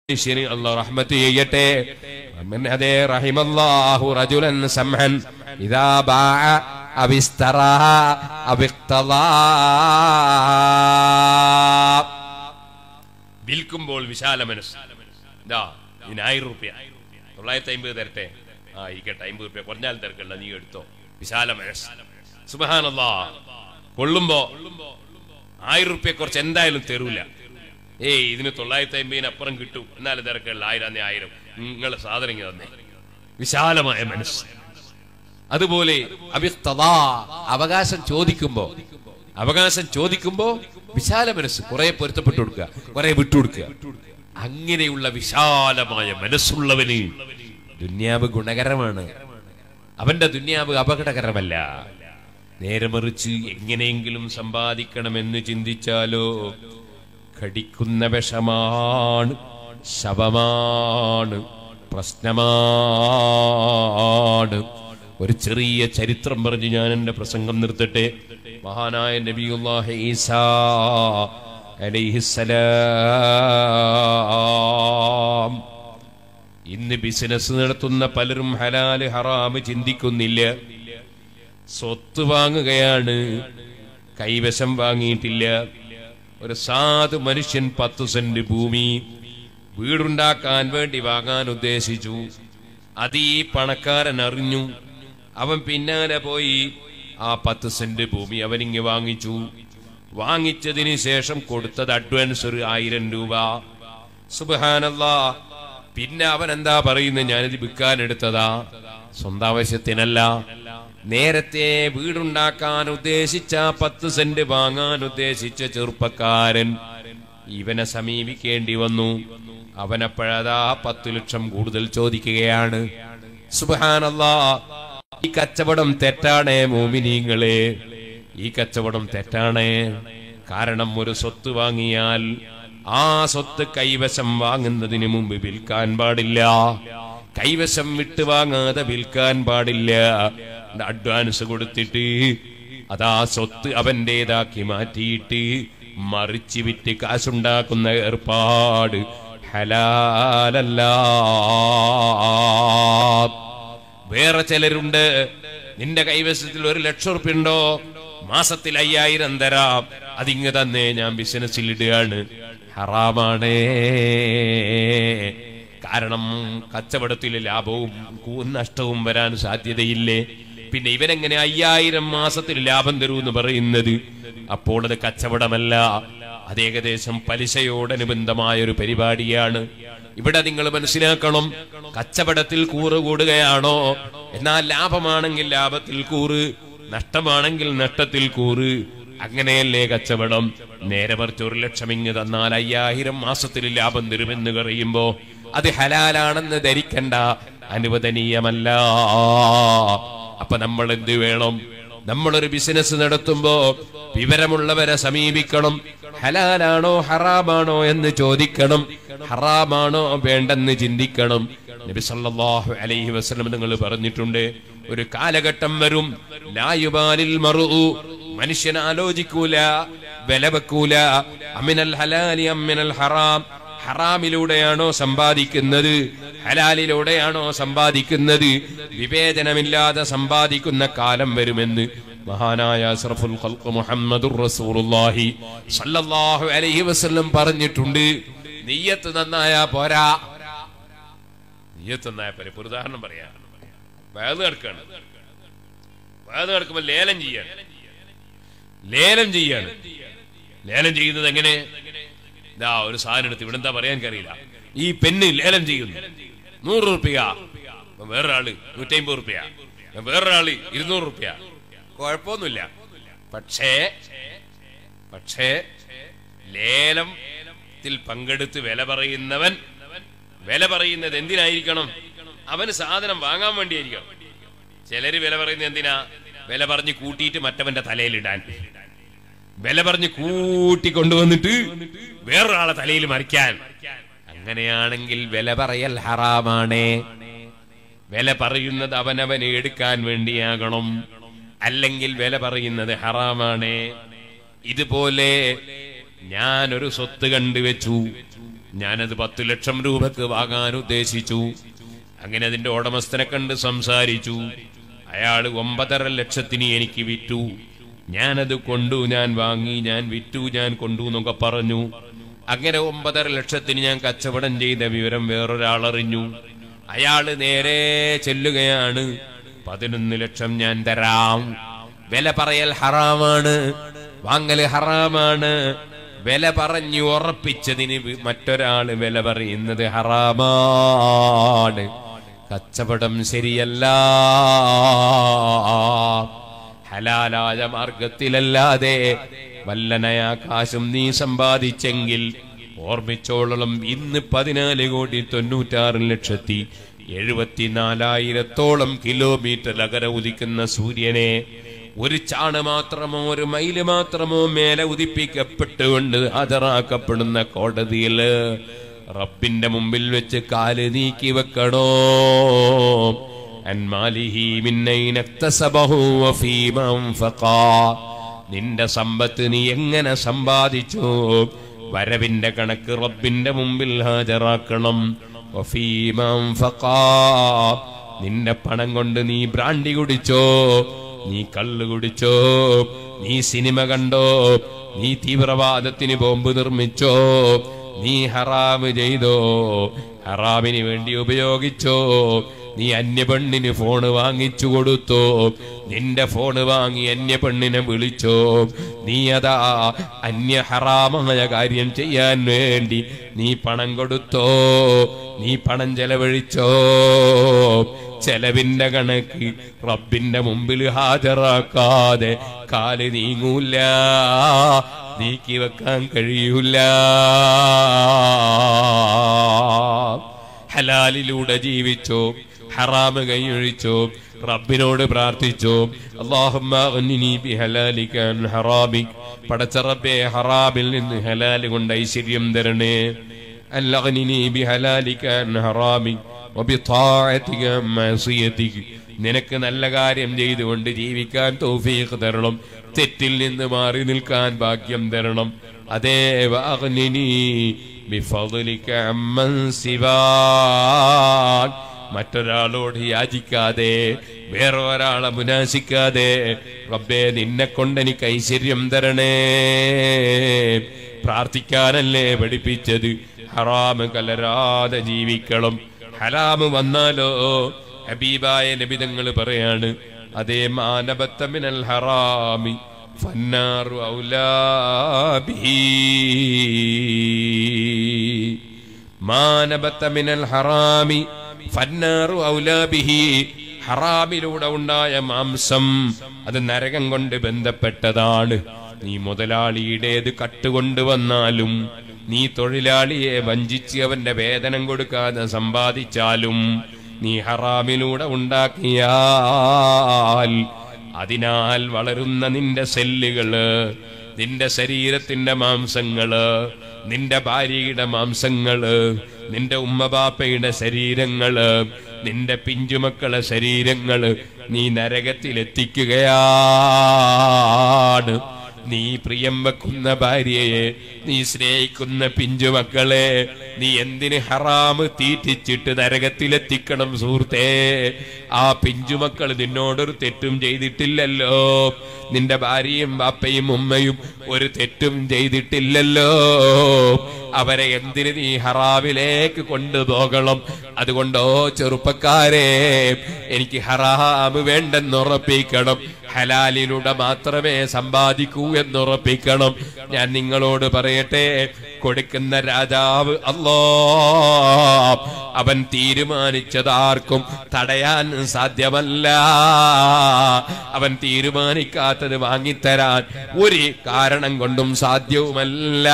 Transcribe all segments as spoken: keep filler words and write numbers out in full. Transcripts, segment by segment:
الله رحمة يجته من هذا رحم الله رجلا سمحا إذا باع أو اشترى أو اقتضى വിൽക്കുമ്പോൾ വിശാല മനസ്സ് ദാ ഇതിന് ആയിരം റുപ്യ തൊള്ളായിരത്തി അമ്പത് തരട്ടെ ആ ഇരിക്കട്ടെ അമ്പത് റുപ്യ കുറഞ്ഞാലും തിരക്കല്ല നീ എടുത്തോ വിശാല മനസ്സ് സുബ്ഹാനല്ലാഹ് കൊള്ളുമ്പോ ആയിരം റുപ്യ കുറച്ച് എന്തായാലും തരൂല ഏയ് ഇതിന് തൊള്ളായിരത്തി അമ്പതിന് അപ്പുറം കിട്ടും എന്നാലും തിരക്കല്ല ആയിരം ആയിരം നിങ്ങളെ സാധനം തന്നെ വിശാലമായ മനസ്സ് അതുപോലെ അബിഖ്തദാ അവകാശം ചോദിക്കുമ്പോ അവകാശം ചോദിക്കുമ്പോ വിശാല മനസ്സ് കുറെ പൊരുത്തപ്പെട്ടു കൊടുക്കുക കുറെ വിട്ടുകൊടുക്കുക അങ്ങനെയുള്ള വിശാലമായ മനസ്സുള്ളവന് ദുന്യാവ് ഗുണകരമാണ് അവന്റെ ദുന്യാവ് അപകടകരമല്ല നേരെ മറിച്ച് എങ്ങനെയെങ്കിലും സമ്പാദിക്കണമെന്ന് ചിന്തിച്ചാലോ കടിക്കുന്ന വിഷമാണ് ശവമാണ് പ്രശ്നമാണ് ഒരു ചെറിയ ചരിത്രം പറഞ്ഞ് ഞാൻ എന്റെ പ്രസംഗം നിർത്തട്ടെ മഹാനായ നബിയുല്ലാഹി ഈസാ അലൈഹിസ്സലാം ഇന്ന് ബിസിനസ് നടത്തുന്ന പലരും ഹലാല് ഹറാമ് ചിന്തിക്കുന്നില്ല സ്വത്ത് വാങ്ങുകയാണ് കൈവശം വാങ്ങിയിട്ടില്ല ഒരു സാധു മനുഷ്യൻ പത്ത് സെന്റ് ഭൂമി വീടുണ്ടാക്കാൻ വേണ്ടി വാങ്ങാൻ ഉദ്ദേശിച്ചു അത് ഈ പണക്കാരൻ അറിഞ്ഞു അവൻ പിന്നാലെ പോയി ആ പത്ത് സെന്റ് ഭൂമി അവനിങ്ങ് വാങ്ങിച്ചു വാങ്ങിച്ചതിന് ശേഷം കൊടുത്തത് അഡ്വാൻസ് ഒരു ആയിരം രൂപ സുബ്ഹാനല്ലാഹ് പിന്നെ അവൻ എന്താ പറയുന്നത് ഞാനിത് വിൽക്കാൻ എടുത്തതാ സ്വന്തം ആവശ്യത്തിനല്ല നേരത്തെ വീടുണ്ടാക്കാൻ ഉദ്ദേശിച്ച പത്ത് സെന്റ് വാങ്ങാൻ ഉദ്ദേശിച്ച ചെറുപ്പക്കാരൻ ഇവനെ സമീപിക്കേണ്ടി വന്നു അവനപ്പോഴതാ പത്ത് ലക്ഷം കൂടുതൽ ചോദിക്കുകയാണ് സുബ്ഹാനല്ലാഹ് ഈ കച്ചവടം തെറ്റാണേ മോമിനീങ്ങളെ ഈ കച്ചവടം തെറ്റാണേ കാരണം ഒരു സ്വത്ത് വാങ്ങിയാൽ ആ സ്വത്ത് കൈവശം വാങ്ങുന്നതിന് മുമ്പ് വിൽക്കാൻ പാടില്ല കൈവശം വിട്ട് വാങ്ങാതെ വിൽക്കാൻ പാടില്ല അഡ്വാൻസ് കൊടുത്തിട്ട് അതാ സ്വത്ത് അവന്റേതാക്കി മാറ്റിയിട്ട് മറിച്ച് വിറ്റ് കാശുണ്ടാക്കുന്ന ഏർപ്പാട് ഹലാലല്ല വേറെ ചിലരുണ്ട് നിന്റെ കൈവശത്തിൽ ഒരു ലക്ഷം റുപ്യ ഉണ്ടോ മാസത്തിൽ അയ്യായിരം തരാം അതിങ്ങ് തന്നെ ഞാൻ ബിസിനസ്സിൽ ഇടുകയാണ് ഹറാമാണേ കാരണം കച്ചവടത്തിലെ ലാഭവും നഷ്ടവും വരാൻ സാധ്യതയില്ലേ പിന്നെ ഇവനെങ്ങനെ അയ്യായിരം മാസത്തിൽ ലാഭം തരൂ എന്ന് പറയുന്നത് അപ്പോൾ അത് കച്ചവടമല്ല അത് ഏകദേശം പലിശയോടനുബന്ധമായ ഒരു പരിപാടിയാണ് ഇവിടെ നിങ്ങൾ മനസ്സിലാക്കണം കച്ചവടത്തിൽ കൂറ് കൂടുകയാണോ എന്നാൽ ലാഭമാണെങ്കിൽ ലാഭത്തിൽ കൂറ് നഷ്ടമാണെങ്കിൽ നഷ്ടത്തിൽ കൂറ് അങ്ങനെയല്ലേ കച്ചവടം നേരെ മറിച്ച് ഒരു ലക്ഷം ഇങ്ങ് തന്നാൽ അയ്യായിരം മാസത്തിൽ ലാഭം തരുമെന്ന് പറയുമ്പോ അത് ഹലാലാണെന്ന് ധരിക്കണ്ട അനുവദനീയമല്ല അപ്പൊ നമ്മൾ എന്ത് വേണം നമ്മളൊരു ബിസിനസ് നടത്തുമ്പോ വിവരമുള്ളവരെ സമീപിക്കണം ഹലാലാണോ ഹറാമാണോ എന്ന് ചോദിക്കണം ഹറാമാണോ വേണ്ടെന്ന് ചിന്തിക്കണം നബി സല്ലല്ലാഹു അലൈഹി വസല്ലം നിങ്ങൾ പറഞ്ഞിട്ടുണ്ട് ഒരു കാലഘട്ടം വരും ലാ യുബാലിൽ മർഉ മനുഷ്യൻ ആലോചിക്കൂല വില വെക്കൂല അമിനൽ ഹലാലി അമിനൽ ഹറാം ഹറാമിലൂടെയാണോ സമ്പാദിക്കുന്നത് ഹലാലിലൂടെയാണോ സമ്പാദിക്കുന്നത് വിവേചനമില്ലാതെ സമ്പാദിക്കുന്ന കാലം വരുമെന്ന് മഹാനായ അഷ്റഫുൽ ഖൽഖ് മുഹമ്മദുർ റസൂലുള്ളാഹി സ്വല്ലല്ലാഹു അലൈഹി വസല്ലം പറഞ്ഞിട്ടുണ്ട് നിയ്യത്ത് നന്നായാ പോരാ നിയ്യത്ത് നന്നായ പോരാ ഒരു ഉദാഹരണം പറയാം വയത് നടക്കാണ് വയത് നടക്കുമ്പോൾ ലേലം ചെയ്യാണ് ലേലം ചെയ്യാണ് ലേലം ചെയ്യുന്നത് എങ്ങനെ ഇതാ ഒരു സാധനം എടുത്ത് ഇവിടെ എന്താ പറയാൻ അറിയില്ല ഈ പെണ്ണ് ലേലം ചെയ്യുന്നു നൂറ് റുപ്യ വേറൊരാള് നൂറ്റി അമ്പത് റുപ്യ വേറൊരാള് ഇരുന്നൂറ് റുപ്യ കുഴപ്പമൊന്നുമില്ല പക്ഷേ പക്ഷേ ലേലത്തിൽ പങ്കെടുത്ത് വില പറയുന്നവൻ വില പറയുന്നത് എന്തിനായിരിക്കണം അവന് സാധനം വാങ്ങാൻ വേണ്ടിയായിരിക്കണം ചിലര് വില പറയുന്നത് എന്തിനാ വില പറഞ്ഞ് കൂട്ടിയിട്ട് മറ്റവന്റെ തലയിലിടാൻ വില പറഞ്ഞ് കൂട്ടി കൊണ്ടുവന്നിട്ട് വേറൊരാളെ തലയിൽ മറിക്കാൻ അങ്ങനെയാണെങ്കിൽ വില പറയൽ ഹറാമാണേ വില പറയുന്നത് അവനവന് എടുക്കാൻ വേണ്ടിയാകണം അല്ലെങ്കിൽ വില പറയുന്നത് ഹറാമാണേ ഇതുപോലെ ഞാൻ ഒരു സ്വത്ത് കണ്ടുവച്ചു ഞാനത് പത്തു ലക്ഷം രൂപക്ക് വാങ്ങാൻ ഉദ്ദേശിച്ചു. അങ്ങനെ അതിന്റെ ഉടമസ്ഥനെ കണ്ട് സംസാരിച്ചു. അയാള് ഒമ്പതര ലക്ഷത്തിന് എനിക്ക് വിറ്റു. ഞാനത് കൊണ്ടു, ഞാൻ വാങ്ങി, ഞാൻ വിറ്റു, ഞാൻ കൊണ്ടു എന്നൊക്കെ പറഞ്ഞു. അങ്ങനെ ഒമ്പതര ലക്ഷത്തിന് ഞാൻ കച്ചവടം ചെയ്ത വിവരം വേറൊരാളറിഞ്ഞു. അയാള് നേരെ ചെല്ലുകയാണ്. പതിനൊന്ന് ലക്ഷം ഞാൻ തരാം. വില പറയൽ ഹറാമാണ്, വാങ്ങൽ ഹറാമാണ്. വില പറഞ്ഞു ഉറപ്പിച്ചതിന് മറ്റൊരാള് വില പറയുന്നത് ഹറാമാണ്. കച്ചവടം ശരിയല്ല. ഹലാലായ മാർഗത്തിലല്ലാതെ വല്ലനയാ കാശും നീ സമ്പാദിച്ചെങ്കിൽ ഓർമ്മിച്ചോളം ഇന്ന് പതിനാല് കോടി തൊണ്ണൂറ്റാറ് ലക്ഷത്തി എഴുപത്തിനാലായിരത്തോളം കിലോമീറ്റർ അകലെ ഉദിക്കുന്ന സൂര്യനെ ഒരു ചാണ് മാത്രമോ ഒരു മൈല് മാത്രമോ മേലെ ഉദിപ്പിക്കപ്പെട്ടുകൊണ്ട് ഹാജരാക്കപ്പെടുന്ന കോടതിയില് റബ്ബിന്റെ മുമ്പിൽ വെച്ച് കാല് നീക്കി വെക്കണോ? നിന്റെ സമ്പത്ത് നീ എങ്ങനെ സമ്പാദിച്ചു? വരവിന്റെ കണക്ക് റബ്ബിന്റെ മുമ്പിൽ ഹാജരാക്കണം. നിന്റെ പണം കൊണ്ട് നീ ബ്രാൻഡി കുടിച്ചോ, നീ കള്ള് കുടിച്ചോ, നീ സിനിമ കണ്ടോ, നീ തീവ്രവാദത്തിന് ബോംബ് നിർമ്മിച്ചോ, നീ ഹറാമ് ചെയ്തോ, ഹറാമിന് വേണ്ടി ഉപയോഗിച്ചോ, നീ അന്യ പെണ്ണിന് ഫോണ് വാങ്ങിച്ചു കൊടുത്തോ, നിന്റെ ഫോണ് വാങ്ങി അന്യ പെണ്ണിനെ വിളിച്ചോ, നീ അതാ അന്യ ഹറാമായ കാര്യം ചെയ്യാൻ വേണ്ടി നീ പണം കൊടുത്തോ, നീ പണം ചെലവഴിച്ചോ? ചെലവിന്റെ കണക്ക് റബ്ബിന്റെ മുമ്പിൽ ഹാജരാക്കാതെ കാല് നീങ്ങൂല, നീക്കി വെക്കാൻ കഴിയൂല. ഹലാലിലൂടെ ജീവിച്ചോ, ഹറാമ് കൈയൊഴിച്ചോ, റബ്ബിനോട് പ്രാർത്ഥിച്ചോ, അല്ലാഹുമ്മ അഗ്നിനി ബിഹലാലിക അൻ ഹറാമിക്, പടച്ച റബ്ബേ ഹറാമിൽ നിന്ന് ഹലാൽ കൊണ്ട് ഐശ്വര്യം തരണേ. അഗ്നിനി ബിഹലാലിക അൻ ഹറാമിക് വബിതാഅതിക അൻ മഅസിയതിക്, നിനക്ക് നല്ല കാര്യം ചെയ്തുകൊണ്ട് ജീവിക്കാൻ തൗഫീഖ് തരണം, തെറ്റിൽ നിന്ന് മാറി നിൽക്കാൻ ഭാഗ്യം തരണം. അതേ വഅഗ്നിനി ബിഫദ്ലിക അമ്മൻ സിവാക്, മറ്റൊരാളോട് യാചിക്കാതെ വേറെ ഒരാളെ മുനാശിക്കാതെ റബ്ബേ നിന്നെ കൊണ്ട് എനിക്ക് ഐശ്വര്യം തരണേ. പ്രാർത്ഥിക്കാനല്ലേ പഠിപ്പിച്ചത്? ഹറാമ് കലരാതെ ജീവിക്കണം. ഹറാമ് വന്നാലോ ഹബീബായ നബി തങ്ങൾ പറയാണ്, അതേ മാനബത്ത മിനൽ ഹറാമി ഫന്നാറു ഔലാ ബിഹി, മാനബത്ത മിനൽ ഹറാമി ഫന്നാറു ഔലാ ബിഹി, ഹറാമിലൂടെ ഉണ്ടായ മാംസം അത് നരകം കൊണ്ട് ബന്ധപ്പെട്ടതാണ്. നീ മുതലാളിയുടേത് കട്ടുകൊണ്ടുവന്നാലും, നീ തൊഴിലാളിയെ വഞ്ചിച്ച് അവന്റെ വേതനം കൊടുക്കാതെ സമ്പാദിച്ചാലും, നീ ഹറാമിലൂടെ ഉണ്ടാക്കിയാൽ അതിനാൽ വളരുന്ന നിന്റെ സെല്ലുകള്, നിന്റെ ശരീരത്തിന്റെ മാംസങ്ങള്, നിന്റെ ഭാര്യയുടെ മാംസങ്ങള്, നിന്റെ ഉമ്മബാപ്പയുടെ ശരീരങ്ങള്, നിന്റെ പിഞ്ചുമക്കളെ ശരീരങ്ങള് നീ നരകത്തിലെത്തിക്കുകയാണ്. നീ പ്രിയം വെക്കുന്ന ഭാര്യയെ, നീ സ്നേഹിക്കുന്ന പിഞ്ചുമക്കളെ നീ എന്തിന് ഹറാമ് തീറ്റിച്ചിട്ട് നരകത്തിലെത്തിക്കണം സുഹൃത്തേ? ആ പിഞ്ചുമക്കൾ നിന്നോടൊരു തെറ്റും ചെയ്തിട്ടില്ലല്ലോ, നിന്റെ ഭാര്യയും ബാപ്പയും ഉമ്മയും ഒരു തെറ്റും ചെയ്തിട്ടില്ലല്ലോ. അവരെ എന്തിന് നീ ഹറാമിലേക്ക് കൊണ്ടുപോകണം? അതുകൊണ്ടോ ചെറുപ്പക്കാരെ, എനിക്ക് ഹറാമ് വേണ്ടെന്നുറപ്പിക്കണം, ഹലാലിലൂടെ മാത്രമേ സമ്പാദിക്കൂ എന്നുറപ്പിക്കണം. ഞാൻ നിങ്ങളോട് പറയട്ടെ, കൊടുക്കുന്ന രാജാവ് അല്ലാഹ്, അവൻ തീരുമാനിച്ചത് ആർക്കും തടയാൻ സാധ്യമല്ല. അവൻ തീരുമാനിക്കാത്തത് വാങ്ങിത്തരാൻ ഒരു കാരണം കൊണ്ടും സാധ്യവുമല്ല.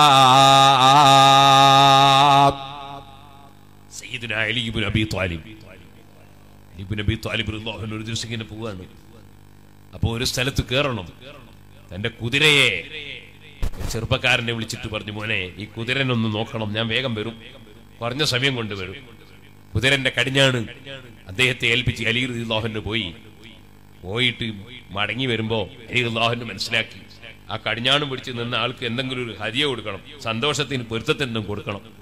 സയ്യിദുനാ അലി ഇബ്നു അബീ ത്വാലിബ് ഇബ്നു അബീ ത്വാലിബ് റളിയല്ലാഹു അൻഹു ഒരു ദിവസം ഇങ്ങനെ പോവാണ്. അപ്പൊ ഒരു സ്ഥലത്ത് കയറണം. തന്റെ കുതിരയെ ചെറുപ്പക്കാരനെ വിളിച്ചിട്ട് പറഞ്ഞു, മോനെ ഈ കുതിരനൊന്ന് നോക്കണം, ഞാൻ വേഗം വരും, പറഞ്ഞ സമയം കൊണ്ട് വരും. കുതിരന്റെ കടിഞ്ഞാണ് അദ്ദേഹത്തെ ഏൽപ്പിച്ച് അലി റളിയല്ലാഹു അൻഹു പോയി. പോയിട്ട് മടങ്ങി വരുമ്പോ അലി റളിയല്ലാഹു അൻഹു മനസ്സിലാക്കി, ആ കടിഞ്ഞാണും പിടിച്ച് നിന്ന ആൾക്ക് എന്തെങ്കിലും ഒരു ഹദിയ കൊടുക്കണം, സന്തോഷത്തിന് പൊരുത്തത്തിനും കൊടുക്കണം.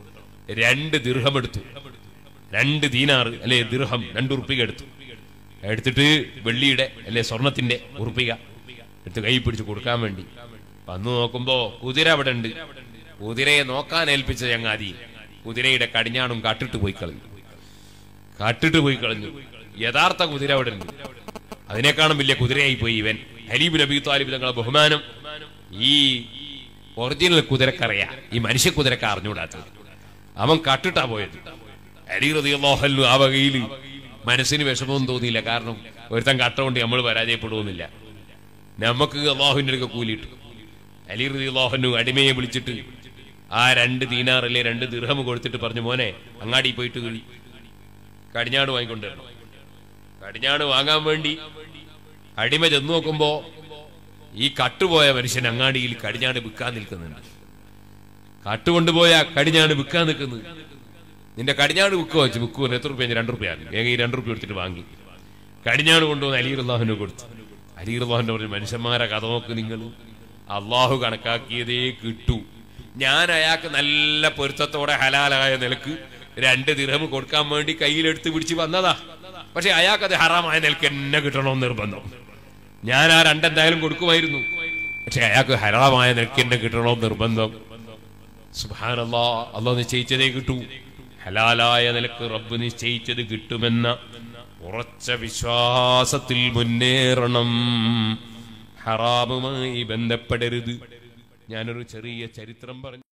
രണ്ട് ദിർഹം എടുത്തു, രണ്ട് ദീനാറ് അല്ലെ ദിർഹം, രണ്ട് ഉറുപ്പിക എടുത്തു. എടുത്തിട്ട് വെള്ളിയുടെ അല്ലെ സ്വർണത്തിന്റെ ഉറുപ്പിക എടുത്ത് കൈ പിടിച്ച് കൊടുക്കാൻ വേണ്ടി വന്നു നോക്കുമ്പോ കുതിര അവിടെ ഉണ്ട്. കുതിരയെ നോക്കാൻ ഏൽപ്പിച്ച ചങ്ങാതി കുതിരയുടെ കടിഞ്ഞാണും കാട്ടിട്ട് പോയി കളഞ്ഞു. കാട്ടിട്ട് പോയി കളഞ്ഞു. യഥാർത്ഥ കുതിര അവിടെ ഉണ്ട്. അതിനേക്കാളും വലിയ കുതിരയായി പോയി ഇവൻ. അലി ഇബ്നു അബീ ത്വാലിബ് തങ്ങളുടെ ബഹുമാനം ഈ ഒറിജിനൽ കുതിരക്കറിയാ, ഈ മനുഷ്യ കുതിരക്ക അറിഞ്ഞുകൂടാത്തത്. അവൻ കട്ടിട്ടാ പോയത്. അലി റളിയല്ലാഹു അൻഹു ആ വകയിൽ മനസ്സിന് വിഷമവും തോന്നിയില്ല. കാരണം ഒരുത്തൻ കട്ട കൊണ്ട് നമ്മൾ പരാജയപ്പെടുന്നില്ല, നമുക്ക് അള്ളാഹുവിന്റെ അടുക്ക കൂലിയിട്ടു. അലി റളിയല്ലാഹു അൻഹു അടിമയെ വിളിച്ചിട്ട് ആ രണ്ട് ദീനാറിലെ രണ്ട് ദിർഹം കൊടുത്തിട്ട് പറഞ്ഞു, മോനെ അങ്ങാടി പോയിട്ട് കടിഞ്ഞാട് വാങ്ങിക്കൊണ്ടുവരണം. കടിഞ്ഞാട് വാങ്ങാൻ വേണ്ടി അടിമ ചെന്ന് നോക്കുമ്പോ ഈ കട്ടുപോയ മനുഷ്യൻ അങ്ങാടിയിൽ കടിഞ്ഞാട് വിൽക്കാൻ നിൽക്കുന്നുണ്ട്. കട്ടുകൊണ്ടുപോയ കടിഞ്ഞാട് വിൽക്കാൻ നിൽക്കുന്നത്. നിന്റെ കടിഞ്ഞാട് വിൽക്കുക വെച്ച് വിൽക്കുക എത്ര റുപ്യ? രണ്ടു റുപ്യ. ഏക ഈ രണ്ടു റുപ്യ എടുത്തിട്ട് വാങ്ങി കടിഞ്ഞാട് കൊണ്ടുവന്ന് അലി റളിയല്ലാഹു കൊടുത്തു. അലി റളിയല്ലാഹു പറഞ്ഞു, മനുഷ്യന്മാരെ കഥ നോക്ക് നിങ്ങൾ, അള്ളാഹു കണക്കാക്കിയതേ കിട്ടൂ. ഞാൻ അയാൾക്ക് നല്ല പൊരുത്തത്തോടെ ഹലാലായ നിലക്ക് രണ്ട് ദിർഹം കൊടുക്കാൻ വേണ്ടി കയ്യിലെടുത്ത് പിടിച്ച് വന്നതാ. പക്ഷെ അയാൾക്ക് അത് ഹറാമായ നിലക്ക് എന്നെ കിട്ടണമെന്ന് നിർബന്ധം. ഞാൻ ആ രണ്ടെന്തായാലും കൊടുക്കുമായിരുന്നു, പക്ഷെ അയാൾക്ക് ഹറാമായ നിലക്ക് എന്നെ കിട്ടണമെന്ന് നിർബന്ധം. സുബ്ഹാനല്ലാഹ്, അള്ളാഹു നിശ്ചയിച്ചതേ കിട്ടൂ. ഹലാലായ നിലക്ക് റബ്ബ് നിശ്ചയിച്ചത് കിട്ടുമെന്ന ഉറച്ച വിശ്വാസത്തിൽ മുന്നേറണം. ഹറാമുമായി ബന്ധപ്പെടരുത്. ഞാനൊരു ചെറിയ ചരിത്രം പറഞ്ഞു.